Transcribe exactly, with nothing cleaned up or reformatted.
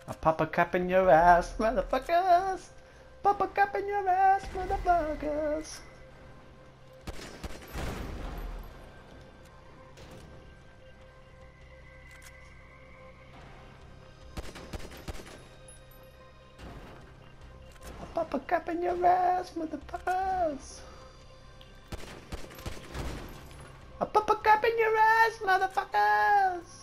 I pop a cap in your ass, motherfuckers. Pop a cap in your ass, motherfuckers. I pop a cap in your ass, motherfuckers. I pop a cap in your ass, motherfuckers.